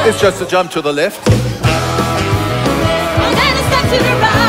It's just a jump to the left. And then a step to the right.